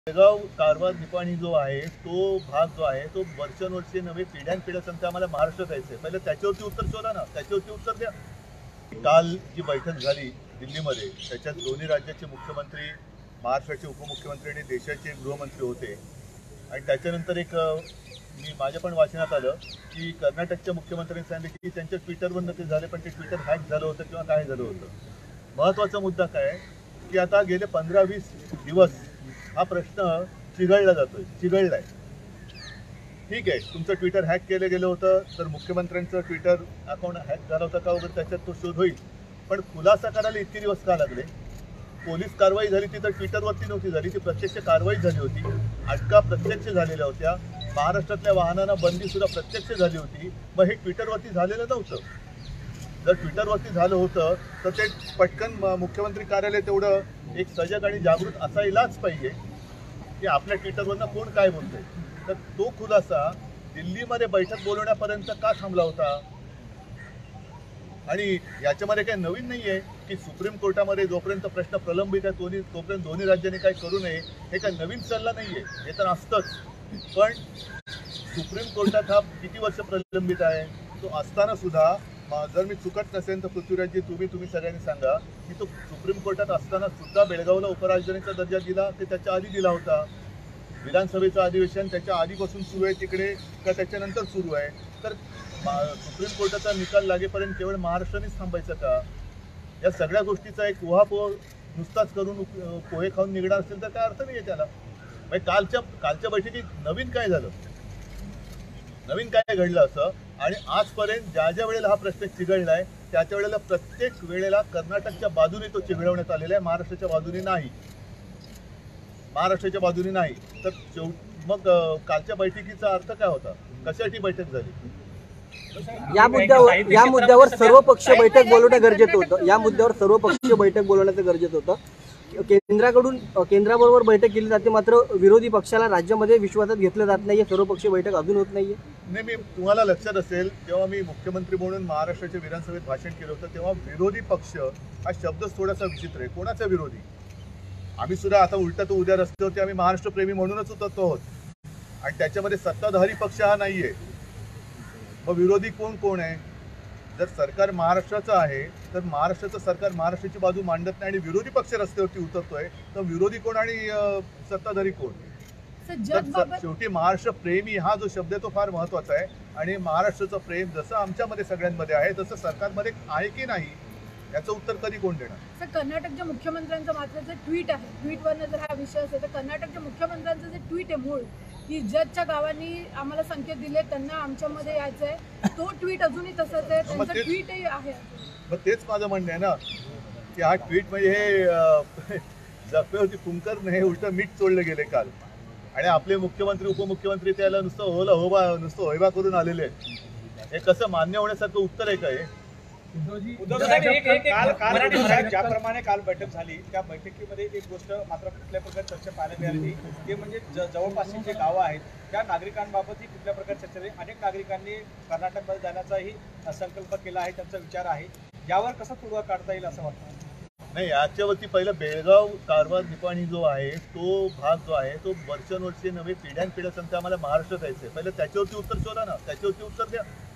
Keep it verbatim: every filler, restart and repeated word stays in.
बेळगाव कारवार निपाणी जो आहे तो भाग जो आहे तो वर्षानुवर्षे नव्हे पिढ्यानपिढ्या सांगते आम्हाला महाराष्ट्र जायचं आहे. पहिलं त्याच्यावरती उत्तर शोधा ना, त्याच्यावरती उत्तर द्या. काल जी बैठक झाली दिल्लीमध्ये त्याच्यात दोन्ही राज्याचे मुख्यमंत्री, महाराष्ट्राचे उपमुख्यमंत्री आणि देशाचे गृहमंत्री होते. आणि त्याच्यानंतर एक मी माझ्या पण वाचनात आलं की कर्नाटकच्या मुख्यमंत्र्यांनी सांगितलं की त्यांच्या ट्विटरवरनं ते झाले, पण ते ट्विटर हॅक झालं होतं किंवा काय झालं होतं. महत्त्वाचा मुद्दा काय की आता गेले पंधरा वीस दिवस हा प्रश्न चिघळला जातोय, चिघळलाय. ठीक आहे, तुमचं ट्विटर हॅक केलं गेलं होतं तर मुख्यमंत्र्यांचं ट्विटर अकाउंट हॅक झालं होतं का वगैरे त्याच्यात तो शोध होईल. पण खुलासा करायला इतके दिवस का लागले? पोलीस कारवाई झाली ती तर ट्विटरवरती नव्हती झाली, ती प्रत्यक्ष कारवाई झाली होती. अटका प्रत्यक्ष झालेल्या होत्या. महाराष्ट्रातल्या वाहनांना बंदी सुद्धा प्रत्यक्ष झाली होती. मग हे ट्विटरवरती झालेलं नव्हतं. जर ट्विटरवरती झालं होतं तर ते पटकन मुख्यमंत्री कार्यालय तेवढं एक सजग आणि जागृत असायलाच पाहिजे की आपल्या ट्विटरवरनं कोण काय बोलतंय. तर तो खुलासा दिल्लीमध्ये बैठक बोलवण्यापर्यंत का थांबला होता? आणि याच्यामध्ये काही नवीन नाही आहे की सुप्रीम कोर्टामध्ये जोपर्यंत प्रश्न प्रलंबित आहे दोन्ही तोपर्यंत दोन्ही राज्यांनी काय करू नये, हे काही नवीन सल्ला नाही आहे, हे तर असतंच. पण सुप्रीम कोर्टात हा किती वर्ष प्रलंबित आहे? तो असताना सुद्धा जर मी चुकत नसेल तर पृथ्वीराजजी तुम्ही तुम्ही सगळ्यांनी सांगा की तो सुप्रीम कोर्टात असताना सुद्धा बेळगावला उपराजधानीचा दर्जा दिला ते त्याच्या आधी दिला होता. विधानसभेचं अधिवेशन त्याच्या आधीपासून सुरू आहे तिकडे का त्याच्यानंतर सुरू आहे? तर सुप्रीम कोर्टाचा निकाल लागेपर्यंत केवळ महाराष्ट्रानेच थांबायचं का? या सगळ्या गोष्टीचा एक उहापोह नुसताच करून पोहे खाऊन निघणार असेल तर काय अर्थ नाही आहे त्याला. म्हणजे कालच्या कालच्या बैठकीत नवीन काय झालं, नवीन काय घडलं असं? आणि आजपर्यंत ज्या ज्या वेळेला हा प्रश्न चिघळला आहे त्याच्या वेळेला प्रत्येक वेळेला कर्नाटकच्या बाजूने तो चिघळवण्यात आलेला आहे, महाराष्ट्राच्या बाजूने नाही. महाराष्ट्राच्या बाजूने नाही तर शेवट मग कालच्या बैठकीचा अर्थ काय होता? कशासाठी बैठक झाली? या मुद्द्यावर या मुद्द्यावर सर्वपक्षीय बैठक बोलवणं गरजेचं होतं. या मुद्द्यावर सर्वपक्षीय बैठक बोलवण्याचं गरजेचं होतं. केंद्राकडून केंद्राबरोबर बैठक केली जाते, मात्र विरोधी पक्षाला राज्यामध्ये विश्वासात घेतलं जात नाहीये. सर्वपक्षीय बैठक अजून होत नाहीये. नाही, मी तुम्हाला लक्षात असेल जेव्हा मी मुख्यमंत्री म्हणून महाराष्ट्राच्या विधानसभेत भाषण केलं होतं तेव्हा विरोधी पक्ष हा शब्दच थोडासा विचित्र आहे. कोणाचा विरोधी? आम्ही सुद्धा आता उलटा तो उद्या रस्त्यावरती आम्ही महाराष्ट्रप्रेमी म्हणूनच उतरतो आहोत आणि त्याच्यामध्ये सत्ताधारी पक्ष हा नाहीये. मग विरोधी कोण कोण आहे? जर सरकार महाराष्ट्राचं आहे तर महाराष्ट्राचं सरकार महाराष्ट्राची बाजू मांडत नाही आणि विरोधी पक्ष रस्त्यावरती उतरतोय तर विरोधी कोण आणि सत्ताधारी कोण? शेवटी महाराष्ट्र प्रेमी हा जो शब्द आहे तो फार महत्वाचा आहे. आणि महाराष्ट्राचं प्रेम जसं आमच्यामध्ये सगळ्यांमध्ये आहे तसं सरकारमध्ये आहे की नाही याचं उत्तर कधी कोण देणार? सर, कर्नाटकच्या मुख्यमंत्र्यांचं मात्र जे ट्विट आहे, ट्विटवरनं जर हा विषय असेल तर कर्नाटकच्या मुख्यमंत्र्यांचं जे ट्विट आहे मूळ की जजच्या गावांनी आम्हाला संकेत दिले त्यांना आमच्यामध्ये यायचं आहे, तो ट्विट अजूनही तसंच आहे, त्यांचं ट्विटही आहे. मग तेच माझं म्हणणं आहे ना की हा ट्विट म्हणजे हे जखमेवरती कुंकर नाही, उलट मीठ चोळले गेले काल. आणि आपले मुख्यमंत्री उपमुख्यमंत्री त्याला नुसतं होला होबा नुसतं होयबा करून आलेले आहेत. हे कसं मान्य होण्यासारखं उत्तर आहे का हे? ज्याप्रमाणे काल बैठक झाली त्या बैठकीमध्ये एक गोष्ट मात्र कुठल्या प्रकारे चर्चा पाहायला मिळाली ते म्हणजे जवळपासची जे गावं आहेत त्या नागरिकांबाबतही कुठल्या प्रकारे चर्चा झाली. अनेक नागरिकांनी कर्नाटकमध्ये जाण्याचाही संकल्प केला आहे, त्यांचा विचार आहे. यावर कसा तोडगा काढता येईल असं वाटतं? नाही, याच्यावरती पहिलं बेळगाव कारवार निपाणी जो आहे तो भाग जो आहे तो वर्षानुवर्षे नव्हे पिढ्यानपिढ्या सांगते आम्हाला महाराष्ट्र जायचं आहे. पहिलं त्याच्यावरती उत्तर शोधा ना, त्याच्यावरती उत्तर द्या.